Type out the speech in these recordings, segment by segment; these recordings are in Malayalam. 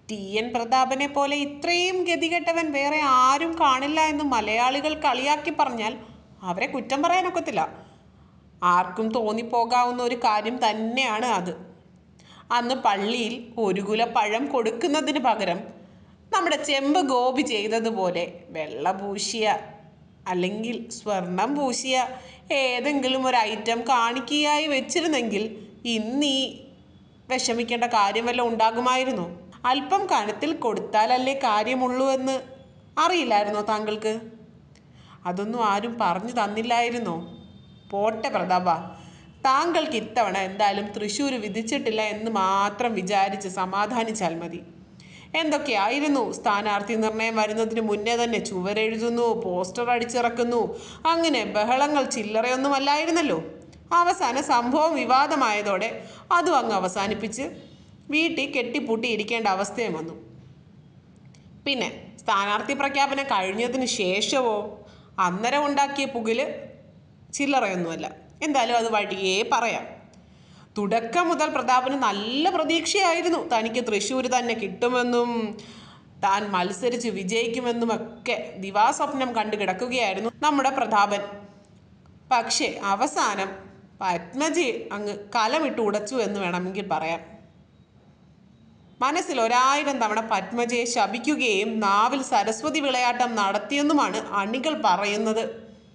TN പ്രതാപനെ പോലെ ഇത്രയും ഗതികെട്ടവൻ വേറെ ആരും കാണില്ല എന്ന് മലയാളികൾ കളിയാക്കി പറഞ്ഞാൽ അവരെ കുറ്റം പറയാനൊക്കത്തില്ല. ആർക്കും തോന്നിപ്പോകാവുന്ന ഒരു കാര്യം തന്നെയാണ് അത്. അന്ന് പള്ളിയിൽ ഒരു കുല പഴം കൊടുക്കുന്നതിന് പകരം നമ്മുടെ ചെമ്പ് ഗോപി ചെയ്തതുപോലെ വെള്ള പൂശിയ അല്ലെങ്കിൽ സ്വർണം പൂശിയ ഏതെങ്കിലും ഒരു ഐറ്റം കാണിക്കയായി വെച്ചിരുന്നെങ്കിൽ ഇന്നീ വിഷമിക്കേണ്ട കാര്യം വല്ലതും ഉണ്ടാകുമായിരുന്നു. അല്പം കനത്തിൽ കൊടുത്താലല്ലേ കാര്യമുള്ളൂ എന്ന് അറിയില്ലായിരുന്നോ താങ്കൾക്ക്? അതൊന്നും ആരും പറഞ്ഞു തന്നില്ലായിരുന്നോ? പോട്ടെ പ്രതാപ, താങ്കൾക്ക് ഇത്തവണ എന്തായാലും തൃശ്ശൂർ വിധിച്ചിട്ടില്ല എന്ന് മാത്രം വിചാരിച്ച് സമാധാനിച്ചാൽ മതി. എന്തൊക്കെയായിരുന്നു സ്ഥാനാർത്ഥി നിർണയം വരുന്നതിന് മുന്നേ തന്നെ ചുവരെഴുതുന്നു, പോസ്റ്റർ അടിച്ചിറക്കുന്നു, അങ്ങനെ ബഹളങ്ങൾ ചില്ലറയൊന്നുമല്ലായിരുന്നല്ലോ. അവസാന സംഭവം വിവാദമായതോടെ അതും അങ്ങ് അവസാനിപ്പിച്ച് വീട്ടിൽ കെട്ടിപ്പൂട്ടി ഇരിക്കേണ്ട അവസ്ഥയും വന്നു. പിന്നെ സ്ഥാനാർത്ഥി പ്രഖ്യാപനം കഴിഞ്ഞതിന് ശേഷമോ അന്നേരം ഉണ്ടാക്കിയ പുകില് ചില്ലറയൊന്നുമല്ല. എന്തായാലും അത് വഴിയേ പറയാം. തുടക്കം മുതൽ പ്രതാപന് നല്ല പ്രതീക്ഷയായിരുന്നു തനിക്ക് തൃശ്ശൂർ തന്നെ കിട്ടുമെന്നും താൻ മത്സരിച്ച് വിജയിക്കുമെന്നുമൊക്കെ ദിവാസ്വപ്നം കണ്ടു കിടക്കുകയായിരുന്നു നമ്മുടെ പ്രതാപൻ. പക്ഷേ അവസാനം പത്മജി അങ്ങ് കലമിട്ട് ഉടച്ചു എന്ന് വേണമെങ്കിൽ പറയാം. മനസ്സിൽ 1000 തവണ പത്മജയെ ശപിക്കുകയും നാവിൽ സരസ്വതി വിളയാട്ടം നടത്തിയെന്നുമാണ് അണികൾ പറയുന്നത്.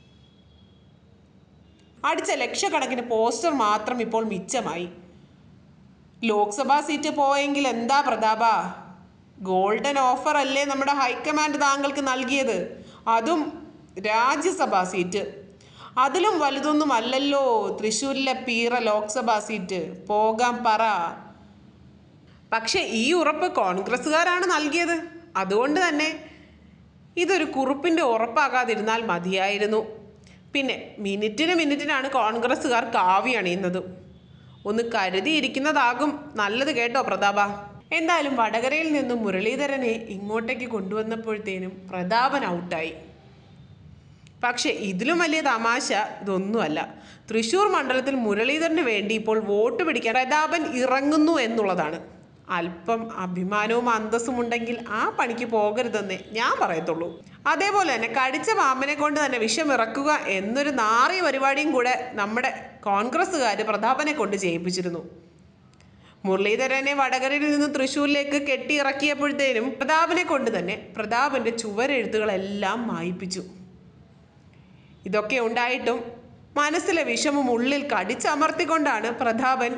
അടിച്ച ലക്ഷക്കണക്കിന് പോസ്റ്റർ മാത്രം ഇപ്പോൾ മിച്ചമായി. ലോക്സഭാ സീറ്റ് പോയെങ്കിൽ എന്താ പ്രതാപ, ഗോൾഡൻ ഓഫർ അല്ലേ നമ്മുടെ ഹൈക്കമാൻഡ് താങ്കൾക്ക് നൽകിയത്? അതും രാജ്യസഭാ സീറ്റ്. അതിലും വലുതൊന്നും അല്ലല്ലോ തൃശ്ശൂരിലെ പീറ ലോക്സഭാ സീറ്റ്. പോകാൻ പറ. പക്ഷെ ഈ ഉറപ്പ് കോൺഗ്രസ്സുകാരാണ് നൽകിയത്. അതുകൊണ്ട് തന്നെ ഇതൊരു കുറുപ്പിൻ്റെ ഉറപ്പാകാതിരുന്നാൽ മതിയായിരുന്നു. പിന്നെ മിനിറ്റിനാണ് കോൺഗ്രസ്സുകാർ കാവി അണിയുന്നത്. ഒന്ന് കരുതിയിരിക്കുന്നതാകും നല്ലത് കേട്ടോ പ്രതാപ. എന്തായാലും വടകരയിൽ നിന്നും മുരളീധരനെ ഇങ്ങോട്ടേക്ക് കൊണ്ടുവന്നപ്പോഴത്തേനും പ്രതാപൻ ഔട്ടായി. പക്ഷെ ഇതിലും വലിയ തമാശ ഇതൊന്നുമല്ല. തൃശ്ശൂർ മണ്ഡലത്തിൽ മുരളീധരന് വേണ്ടി ഇപ്പോൾ വോട്ട് പിടിക്കാൻ പ്രതാപൻ ഇറങ്ങുന്നു എന്നുള്ളതാണ്. അല്പം അഭിമാനവും അന്തസ്സും ഉണ്ടെങ്കിൽ ആ പണിക്ക് പോകരുതെന്നേ ഞാൻ പറയത്തുള്ളൂ. അതേപോലെ തന്നെ കടിച്ച പാമ്പിനെ കൊണ്ട് തന്നെ വിഷമിറക്കുക എന്നൊരു നാറിയ പരിപാടിയും കൂടെ നമ്മുടെ കോൺഗ്രസ്സുകാർ പ്രതാപനെ കൊണ്ട് ചെയ്യിപ്പിച്ചിരുന്നു. മുരളീധരനെ വടകരയിൽ നിന്ന് തൃശ്ശൂരിലേക്ക് കെട്ടിയിറക്കിയപ്പോഴത്തേനും പ്രതാപനെ കൊണ്ട് തന്നെ പ്രതാപൻ്റെ ചുവരെഴുത്തുകളെല്ലാം മായിപ്പിച്ചു. ഇതൊക്കെ ഉണ്ടായിട്ടും മനസ്സിലെ വിഷമം ഉള്ളിൽ കടിച്ചമർത്തിക്കൊണ്ടാണ് പ്രതാപൻ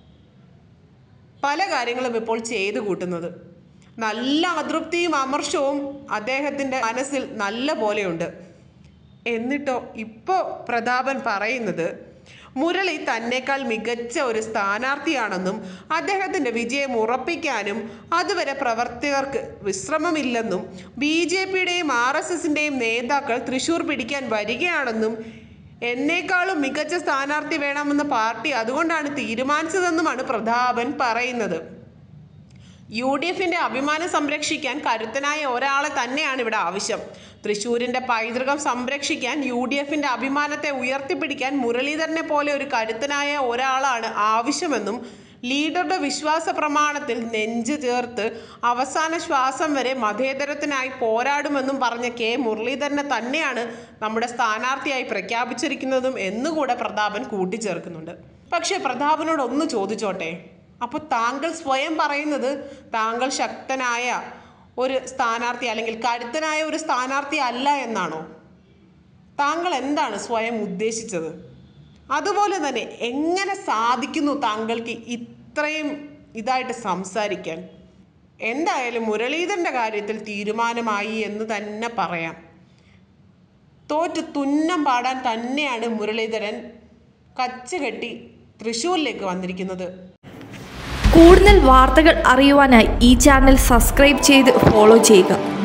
പല കാര്യങ്ങളും ഇപ്പോൾ ചെയ്തു കൂട്ടുന്നത്. നല്ല അതൃപ്തിയും അമർഷവും അദ്ദേഹത്തിൻ്റെ മനസ്സിൽ നല്ല പോലെയുണ്ട്. എന്നിട്ടോ ഇപ്പോൾ പ്രതാപൻ പറയുന്നത് മുരളി തന്നേക്കാൾ മികച്ച ഒരു സ്ഥാനാർത്ഥിയാണെന്നും അദ്ദേഹത്തിൻ്റെ വിജയം ഉറപ്പിക്കാനും അതുവരെ പ്രവർത്തകർക്ക് വിശ്രമമില്ലെന്നും BJPയുടെയും RSSൻ്റെയും നേതാക്കൾ തൃശ്ശൂർ പിടിക്കാൻ വരികയാണെന്നും എന്നേക്കാളും മികച്ച സ്ഥാനാർത്ഥി വേണമെന്ന് പാർട്ടി അതുകൊണ്ടാണ് തീരുമാനിച്ചതെന്നുമാണ് പ്രതാപൻ പറയുന്നത്. UDFൻ്റെ അഭിമാനം സംരക്ഷിക്കാൻ കരുത്തനായ ഒരാളെ തന്നെയാണ് ഇവിടെ ആവശ്യം. തൃശ്ശൂരിൻ്റെ പൈതൃകം സംരക്ഷിക്കാൻ UDFൻ്റെ അഭിമാനത്തെ ഉയർത്തിപ്പിടിക്കാൻ മുരളീധരനെ പോലെ ഒരു കരുത്തനായ ഒരാളാണ് ആവശ്യമെന്നും ലീഡറുടെ വിശ്വാസ പ്രമാണത്തിൽ നെഞ്ച് ചേർത്ത് അവസാന ശ്വാസം വരെ മതേതരത്തിനായി പോരാടുമെന്നും പറഞ്ഞ മുരളീധരനെ തന്നെയാണ് നമ്മുടെ സ്ഥാനാർത്ഥിയായി പ്രഖ്യാപിച്ചിരിക്കുന്നതും എന്നുകൂടെ പ്രതാപൻ കൂട്ടിച്ചേർക്കുന്നുണ്ട്. പക്ഷേ പ്രതാപനോട് ഒന്ന് ചോദിച്ചോട്ടെ, അപ്പോൾ താങ്കൾ സ്വയം പറയുന്നത് താങ്കൾ ശക്തനായ ഒരു സ്ഥാനാർത്ഥി അല്ലെങ്കിൽ കരുത്തനായ ഒരു സ്ഥാനാർത്ഥി അല്ല എന്നാണോ? താങ്കൾ എന്താണ് സ്വയം ഉദ്ദേശിച്ചത്? അതുപോലെ തന്നെ എങ്ങനെ സാധിക്കുന്നു താങ്കൾക്ക് ഇത്രയും ഇതായിട്ട് സംസാരിക്കാൻ? എന്തായാലും മുരളീധരൻ്റെ കാര്യത്തിൽ തീരുമാനമായി എന്ന് തന്നെ പറയാം. തോറ്റ് തുന്നം പാടാൻ തന്നെയാണ് മുരളീധരൻ കച്ചകെട്ടി തൃശ്ശൂരിലേക്ക് വന്നിരിക്കുന്നത്. കൂടുതൽ വാർത്തകൾ അറിയുവാനായി ഈ ചാനൽ സബ്സ്ക്രൈബ് ചെയ്ത് ഫോളോ ചെയ്യുക.